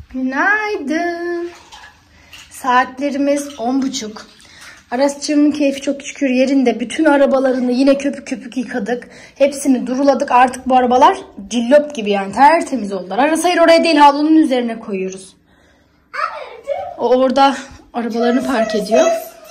Günaydın. Saatlerimiz 10.30. Arasçığımın keyfi çok şükür yerinde. Bütün arabalarını yine köpük köpük yıkadık. Hepsini duruladık. Artık bu arabalar cillop gibi yani tertemiz oldular. Aras hayır oraya değil, havlunun üzerine koyuyoruz. O orada arabalarını park ediyor.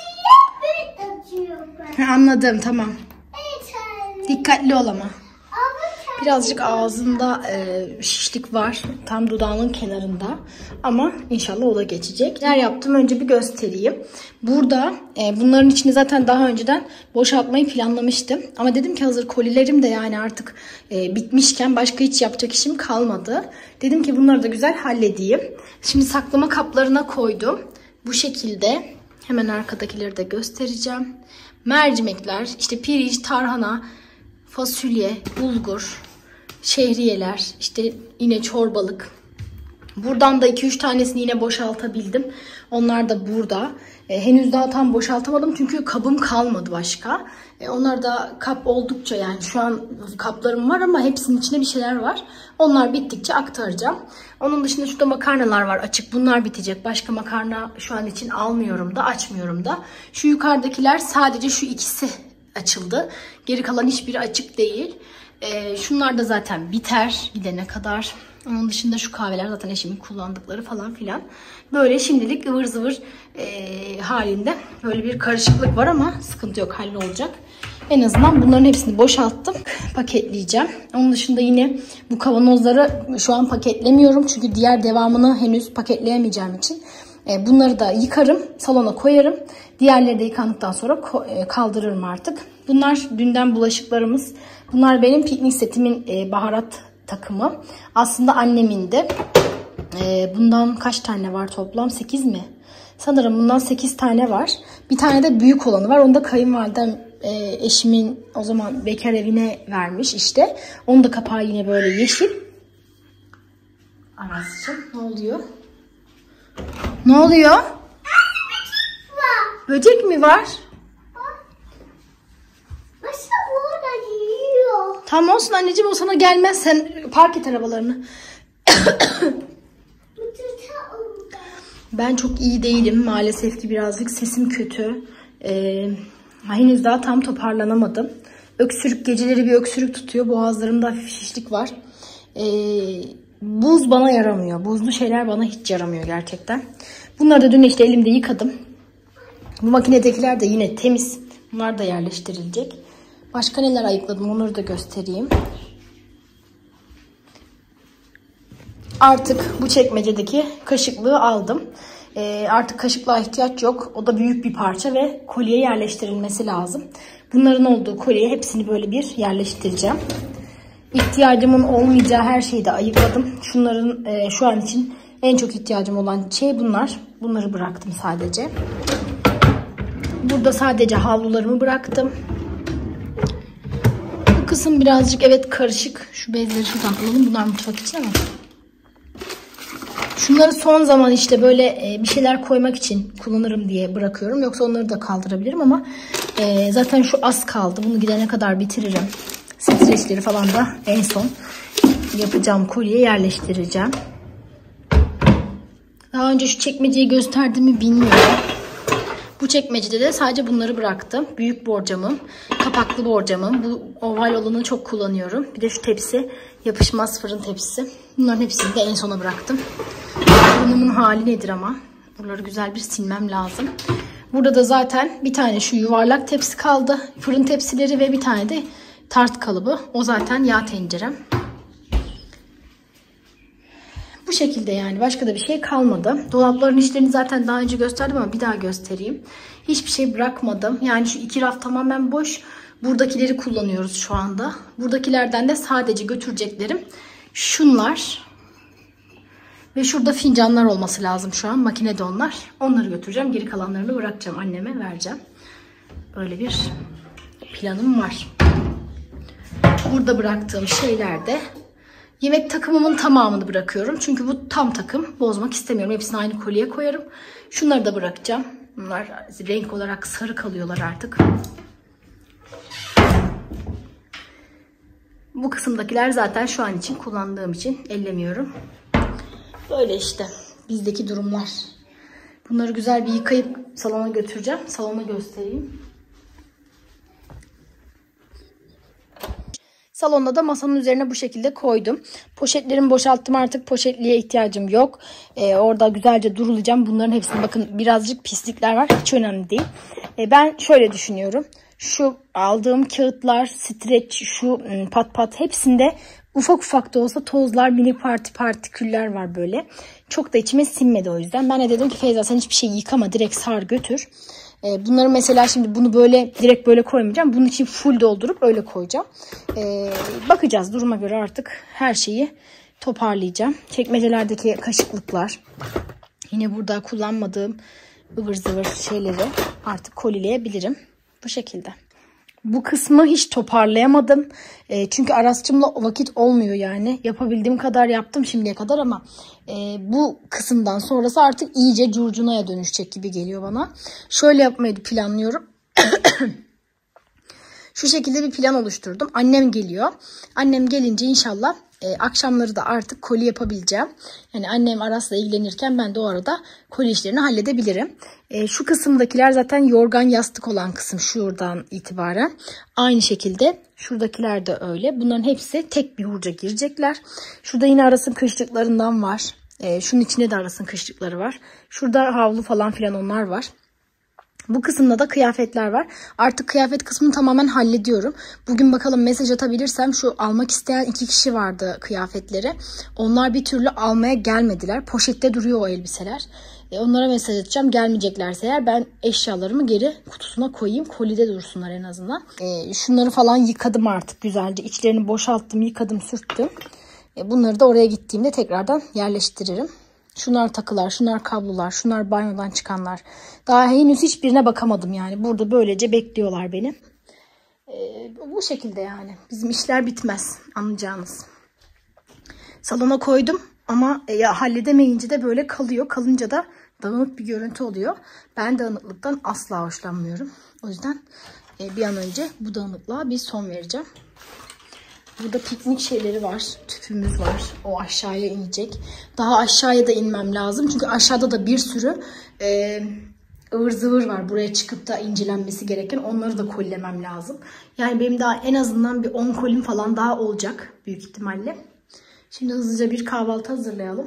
Anladım, tamam. Dikkatli ol ama. Birazcık ağzında şişlik var. Tam dudağının kenarında. Ama inşallah o da geçecek. Neler yaptım önce bir göstereyim. Burada bunların içini zaten daha önceden boşaltmayı planlamıştım. Ama dedim ki hazır kolilerim de yani artık bitmişken başka hiç yapacak işim kalmadı. Dedim ki bunları da güzel halledeyim. Şimdi saklama kaplarına koydum. Bu şekilde. Hemen arkadakileri de göstereceğim. Mercimekler, işte pirinç, tarhana, fasulye, bulgur, şehriyeler, işte yine çorbalık. Buradan da 2-3 tanesini yine boşaltabildim. Onlar da burada. Henüz daha tam boşaltamadım çünkü kabım kalmadı başka. Onlar da kap oldukça yani şu an kaplarım var ama hepsinin içinde bir şeyler var. Onlar bittikçe aktaracağım. Onun dışında şurada makarnalar var açık. Bunlar bitecek. Başka makarna şu an için almıyorum da açmıyorum da. Şu yukarıdakiler sadece şu ikisi açıldı. Geri kalan hiçbiri açık değil. Şunlar da zaten biter gidene kadar. Onun dışında şu kahveler zaten eşimin kullandıkları falan filan. Böyle şimdilik ıvır zıvır halinde böyle bir karışıklık var ama sıkıntı yok, hallolacak. En azından bunların hepsini boşalttım. Paketleyeceğim. Onun dışında yine bu kavanozları şu an paketlemiyorum. Çünkü diğer devamını henüz paketleyemeyeceğim için. Bunları da yıkarım, salona koyarım. Diğerleri de yıkandıktan sonra kaldırırım artık. Bunlar dünden bulaşıklarımız. Bunlar benim piknik setimin baharat takımı. Aslında annemin de. Bundan kaç tane var toplam? 8 mi? Sanırım bundan 8 tane var. Bir tane de büyük olanı var. Onu da kayınvalidem eşimin o zaman bekar evine vermiş işte. Onun da kapağı yine böyle yeşil. Aras'cığım ne oluyor? Ne oluyor? Böcek mi var? Tamam olsun anneciğim, o sana gelmez. Sen park et arabalarını. Ben çok iyi değilim. Maalesef ki birazcık sesim kötü. Henüz daha tam toparlanamadım. Öksürük, geceleri bir öksürük tutuyor. Boğazlarımda hafif şişlik var. Buz bana yaramıyor. Buzlu şeyler bana hiç yaramıyor gerçekten. Bunları da dün işte elimde yıkadım. Bu makinedekiler de yine temiz. Bunlar da yerleştirilecek. Başka neler ayıkladım onları da göstereyim. Artık bu çekmecedeki kaşıklığı aldım. Artık kaşıklığa ihtiyaç yok. O da büyük bir parça ve kolyeye yerleştirilmesi lazım. Bunların olduğu kolyeye hepsini böyle bir yerleştireceğim. İhtiyacımın olmayacağı her şeyi de ayıkladım. Şunların şu an için en çok ihtiyacım olan şey bunlar. Bunları bıraktım sadece. Burada sadece havlularımı bıraktım. Bu kısım birazcık evet karışık. Şu bezleri şuradan alalım. Bunlar mutfak için ama. Şunları son zaman işte böyle bir şeyler koymak için kullanırım diye bırakıyorum. Yoksa onları da kaldırabilirim ama zaten şu az kaldı. Bunu gidene kadar bitiririm. Streçleri falan da en son yapacağım kolyeye yerleştireceğim. Daha önce şu çekmeceyi gösterdim mi bilmiyorum. Bu çekmecede de sadece bunları bıraktım. Büyük borcamım, kapaklı borcamım. Bu oval olanı çok kullanıyorum. Bir de şu tepsi, yapışmaz fırın tepsisi. Bunların hepsini de en sona bıraktım. Fırınımın hali nedir ama. Buraları güzel bir silmem lazım. Burada da zaten bir tane şu yuvarlak tepsi kaldı. Fırın tepsileri ve bir tane de tart kalıbı. O zaten yağ tencerem. Bu şekilde yani. Başka da bir şey kalmadı. Dolapların içlerini zaten daha önce gösterdim ama bir daha göstereyim. Hiçbir şey bırakmadım. Yani şu iki raf tamamen boş. Buradakileri kullanıyoruz şu anda. Buradakilerden de sadece götüreceklerim şunlar. Ve şurada fincanlar olması lazım şu an. Makinede onlar. Onları götüreceğim. Geri kalanlarını bırakacağım. Anneme vereceğim. Böyle bir planım var. Burada bıraktığım şeyler de yemek takımımın tamamını bırakıyorum. Çünkü bu tam takım. Bozmak istemiyorum. Hepsini aynı kolyeye koyarım. Şunları da bırakacağım. Bunlar renk olarak sarı kalıyorlar artık. Bu kısımdakiler zaten şu an için kullandığım için ellemiyorum. Böyle işte. bizdeki durumlar. Bunları güzel bir yıkayıp salona götüreceğim. Salona göstereyim. Salonda da masanın üzerine bu şekilde koydum. Poşetlerimi boşalttım, artık poşetliğe ihtiyacım yok. Orada güzelce durulayacağım. Bunların hepsini bakın, birazcık pislikler var. Hiç önemli değil. Ben şöyle düşünüyorum. Şu aldığım kağıtlar, streç, şu pat hepsinde ufak ufak da olsa tozlar, minik partiküller var böyle. Çok da içime sinmedi o yüzden. Ben de dedim ki Feyza sen hiçbir şey yıkama, direkt sar götür. Bunları mesela şimdi bunu böyle direkt böyle koymayacağım. Bunun için full doldurup öyle koyacağım. Bakacağız duruma göre, artık her şeyi toparlayacağım. Çekmecelerdeki kaşıklıklar. Yine burada kullanmadığım ıvır zıvır şeyleri artık kolileyebilirim. Bu şekilde. Bu kısmı hiç toparlayamadım. Çünkü Aras'cığımla vakit olmuyor yani. Yapabildiğim kadar yaptım şimdiye kadar ama bu kısımdan sonrası artık iyice curcunaya dönüşecek gibi geliyor bana. Şöyle yapmayı planlıyorum. Şu şekilde bir plan oluşturdum. Annem geliyor. Annem gelince inşallah akşamları da artık koli yapabileceğim. Yani annem Aras'la ilgilenirken ben de o arada koli işlerini halledebilirim. Şu kısımdakiler zaten yorgan yastık olan kısım, şuradan itibaren. Aynı şekilde şuradakiler de öyle. Bunların hepsi tek bir hurca girecekler. Şurada yine Aras'ın kışlıklarından var. Şunun içinde de Aras'ın kışlıkları var. Şurada havlu falan filan onlar var. Bu kısımda da kıyafetler var. Artık kıyafet kısmını tamamen hallediyorum. Bugün bakalım mesaj atabilirsem, şu almak isteyen 2 kişi vardı kıyafetleri. Onlar bir türlü almaya gelmediler. Poşette duruyor o elbiseler. Onlara mesaj atacağım. Gelmeyeceklerse eğer ben eşyalarımı geri kutusuna koyayım. Kolide dursunlar en azından. Şunları falan yıkadım artık güzelce. İçlerini boşalttım, yıkadım, sürttüm. Bunları da oraya gittiğimde tekrardan yerleştiririm. Şunlar takılar, şunlar kablolar, şunlar banyodan çıkanlar. Daha henüz hiçbirine bakamadım yani. Burada böylece bekliyorlar beni. Bu şekilde yani. Bizim işler bitmez, anlayacağınız. Salona koydum ama halledemeyince de böyle kalıyor. Kalınca da dağınık bir görüntü oluyor. Ben dağınıklıktan asla hoşlanmıyorum. O yüzden bir an önce bu dağınıklığa bir son vereceğim. Burada piknik şeyleri var. Tüpümüz var. O aşağıya inecek. Daha aşağıya da inmem lazım. Çünkü aşağıda da bir sürü ıvır zıvır var. Buraya çıkıp da incelenmesi gereken. Onları da kolilemem lazım. Yani benim daha en azından bir 10 kolim falan daha olacak. Büyük ihtimalle. Şimdi hızlıca bir kahvaltı hazırlayalım.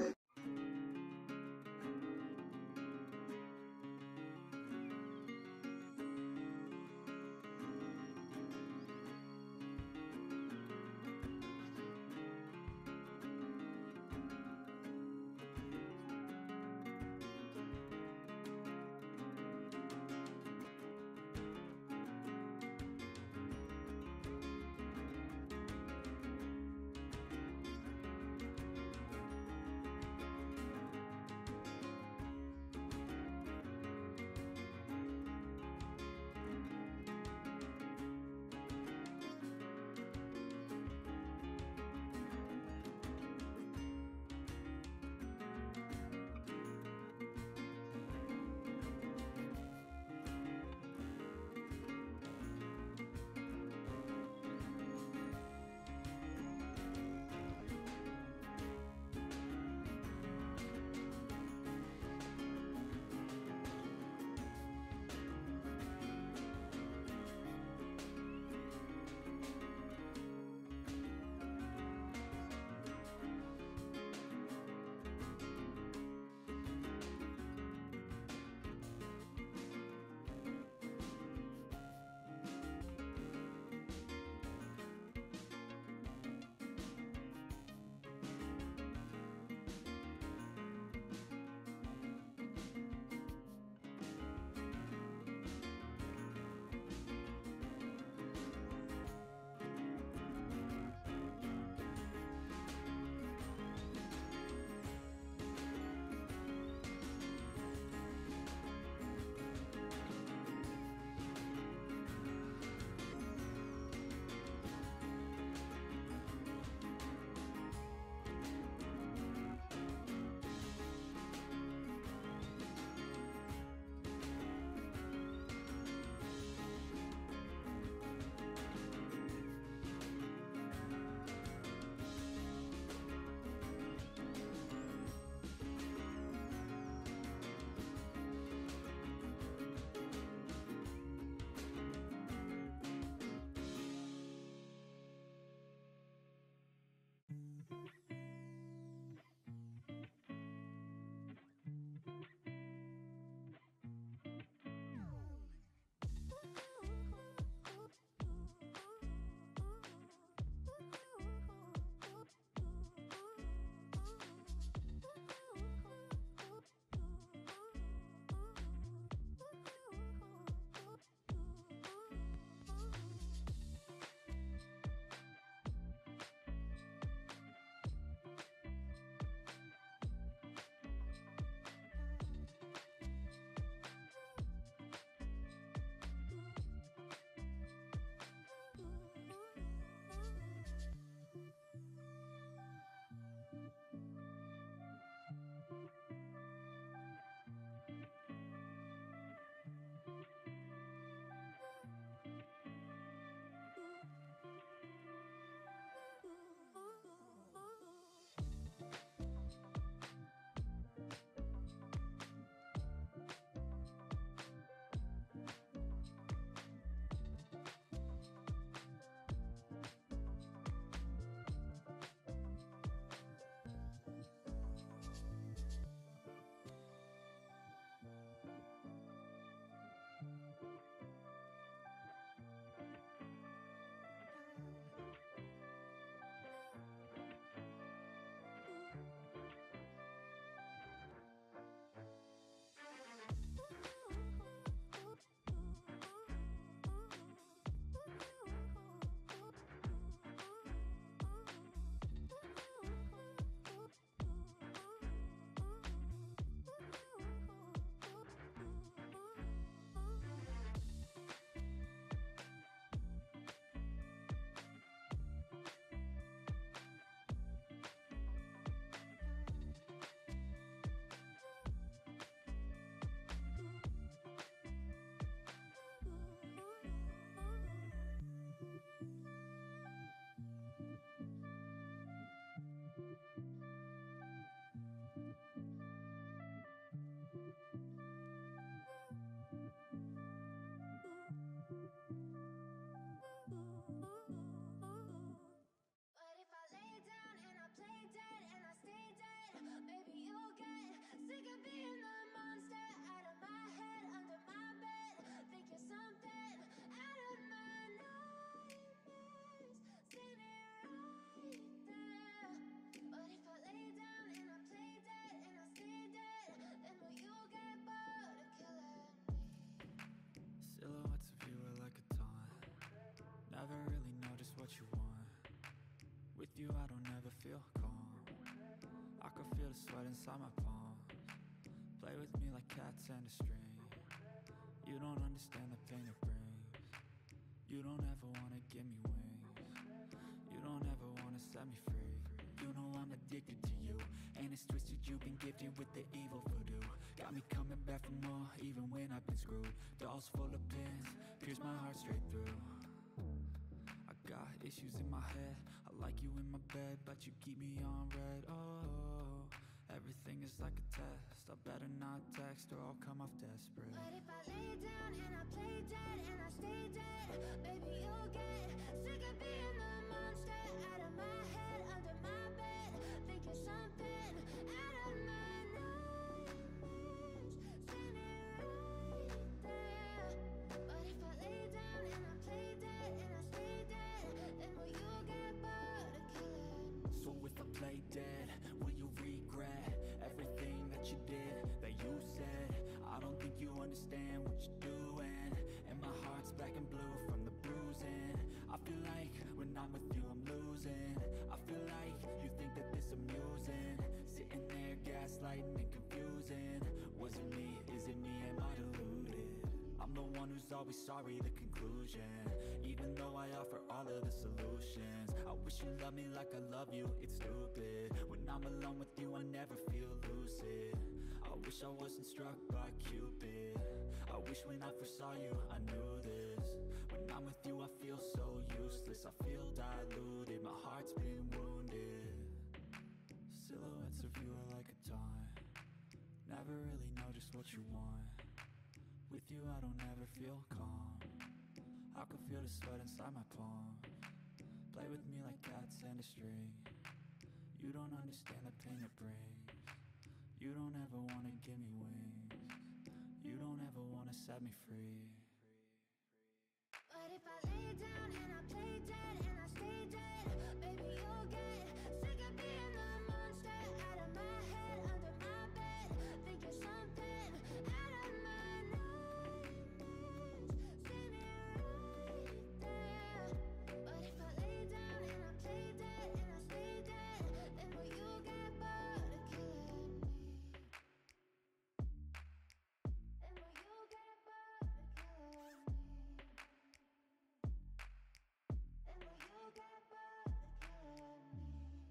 what you want. With you I don't ever feel calm. I can feel the sweat inside my palms. Play with me like cats and a string. You don't understand the pain it brings. You don't ever wanna give me wings. You don't ever wanna set me free. You know I'm addicted to you, and it's twisted. You've been gifted with the evil voodoo. Got me coming back for more, even when I've been screwed. Dolls full of pins, pierce my heart straight through. I got issues in my head. I like you in my bed, but you keep me on red. Oh, everything is like a test. I better not text or I'll come off desperate. But if I lay down and I play dead and I stay dead, baby, you'll get sick of being the monster out of my head, under my bed, thinking something out of my nightmares, standing right there. But if I lay down and I play dead and I stay dead, then will you get bored of killing? So if I play dead, will you regret everything that you did, that you said? I don't think you understand what you're doing, and my heart's black and blue from the bruising. I feel like when I'm with you I'm losing. I feel like you think that this amusing, sitting there gaslighting and confusing. Was it me? Is it me? Am I deluded? I'm the one who's always sorry, the conclusion, even though I offer all of the solutions. I wish you loved me like I love you, it's stupid. When I'm alone with you I never feel lucid. I wish I wasn't struck by Cupid. I wish when I first saw you I knew this. When I'm with you I feel so useless. I feel diluted, my heart's been wounded. Silhouettes of you are like a taunt. Never really know just what you want. With you I don't ever feel calm. I can feel the sweat inside my palms. Play with me like cats and a string. You don't understand the pain it brings. You don't ever wanna give me wings. You don't ever wanna set me free. But if I lay down and I play dead and I stay dead, baby, you'll get sick of being the monster out of my head, under my bed, thinking something out of my nightmares, standing right there. But if I lay down and I play dead and I stay dead, then will you get bored of killing me? Then will you get bored of killing me? Then will you get bored of killing me?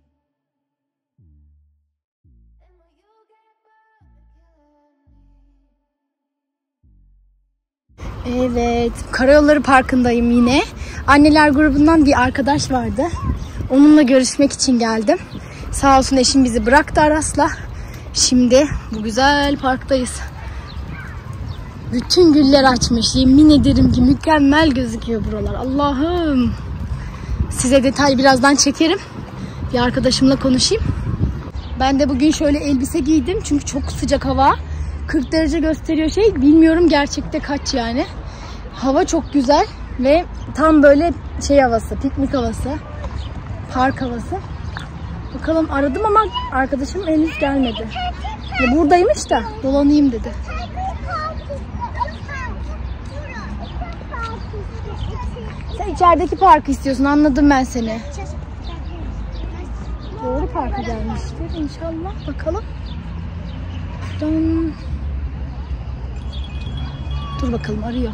Then will you get bored of killing me? Evet, Karayolları Parkı'ndayım yine. Anneler grubundan bir arkadaş vardı. Onunla görüşmek için geldim. Sağ olsun eşim bizi bıraktı Aras'la. Şimdi bu güzel parktayız. Bütün güller açmış. Yemin ederim ki mükemmel gözüküyor buralar. Allah'ım. Size detay birazdan çekerim. Bir arkadaşımla konuşayım. Ben de bugün şöyle elbise giydim. Çünkü çok sıcak hava. 40 derece gösteriyor şey. Bilmiyorum gerçekte kaç yani. Hava çok güzel. Ve tam böyle şey havası. Piknik havası. Park havası. Bakalım aradım ama arkadaşım henüz gelmedi. Ya buradaymış da dolanayım dedi. Sen içerideki parkı istiyorsun, anladım ben seni. Doğru parka gelmiştir inşallah. Bakalım. Şuradan... Dur bakalım, arıyor.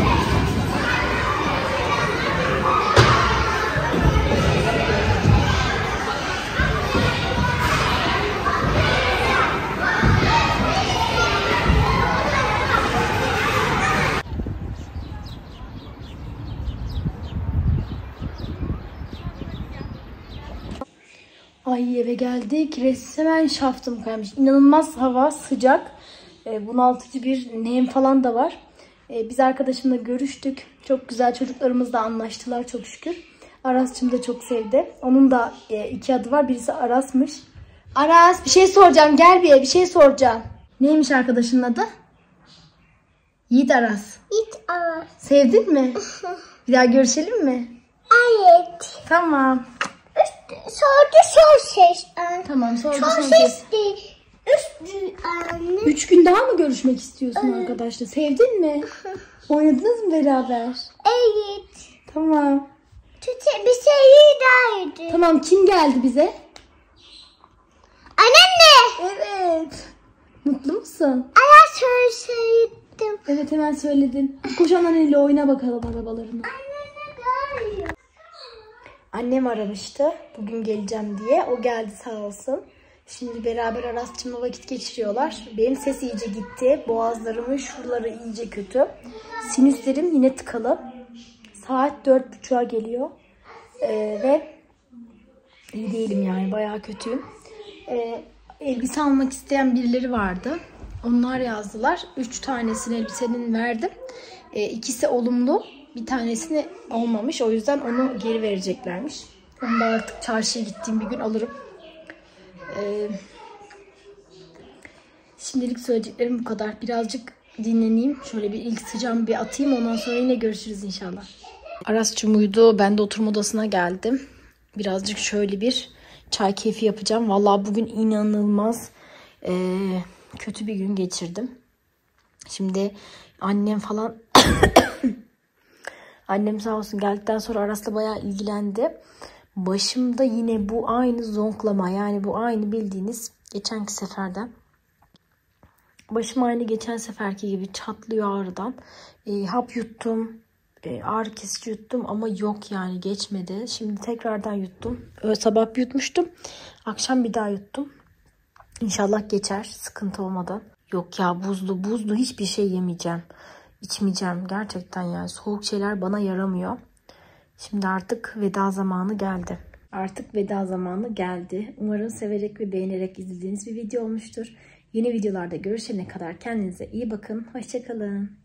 Ay eve geldik. Resmen şaftım kaymış. İnanılmaz hava sıcak. Bunaltıcı bir nem falan da var. Biz arkadaşımla görüştük. Çok güzel, çocuklarımızla anlaştılar çok şükür. Aras'cığım da çok sevdi. Onun da iki adı var. Birisi Aras'mış. Aras bir şey soracağım. Gel bir şey soracağım. Neymiş arkadaşının adı? Yiğit Aras. Yiğit Aras. Sevdin mi? Bir daha görüşelim mi? Evet. Tamam. Sordu son ses. Tamam sordu Son son ses ses. değil. Anne. 3 gün daha mı görüşmek istiyorsun arkadaşlar? Sevdin mi? Oynadınız mı beraber? Evet. Tamam. Bir şey daha yedi. Tamam, kim geldi bize? Anneanne. Evet. Mutlu musun? Ana söyledim. Evet, hemen söyledin. Koş anneanneyle oyna bakalım arabalarına. Anneanne geliyor. Annem aramıştı bugün geleceğim diye. O geldi sağ olsun. Şimdi beraber Aras'cığımla vakit geçiriyorlar. Benim ses iyice gitti. Boğazlarımın şuraları iyice kötü. Sinüslerim yine tıkalı. Saat 4.30'a geliyor. Ve iyi değilim yani. Bayağı kötüyüm. Elbise almak isteyen birileri vardı. Onlar yazdılar. 3 tanesini elbisenin verdim. 2'si olumlu. Bir tanesini olmamış. O yüzden onu geri vereceklermiş. Onu da artık çarşıya gittiğim bir gün alırım. Şimdilik söyleyeceklerim bu kadar. Birazcık dinleneyim. Şöyle bir ilk sıcağımı bir atayım. Ondan sonra yine görüşürüz inşallah. Aras'cığım uyudu. Ben de oturma odasına geldim. Birazcık şöyle bir çay keyfi yapacağım. Vallahi bugün inanılmaz kötü bir gün geçirdim. Şimdi annem falan annem sağ olsun geldikten sonra Aras'la bayağı ilgilendi. Başımda yine bu aynı zonklama, yani bu aynı bildiğiniz geçenki seferden. Başım aynı geçen seferki gibi çatlıyor ağrıdan. Hap yuttum, ağrı kesici yuttum ama yok yani, geçmedi. Şimdi tekrardan yuttum. Sabah yutmuştum, akşam bir daha yuttum. İnşallah geçer sıkıntı olmadan. Yok ya, buzlu hiçbir şey yemeyeceğim. İçmeyeceğim gerçekten yani, soğuk şeyler bana yaramıyor. Şimdi artık veda zamanı geldi. Umarım severek ve beğenerek izlediğiniz bir video olmuştur. Yeni videolarda görüşene kadar kendinize iyi bakın. Hoşça kalın.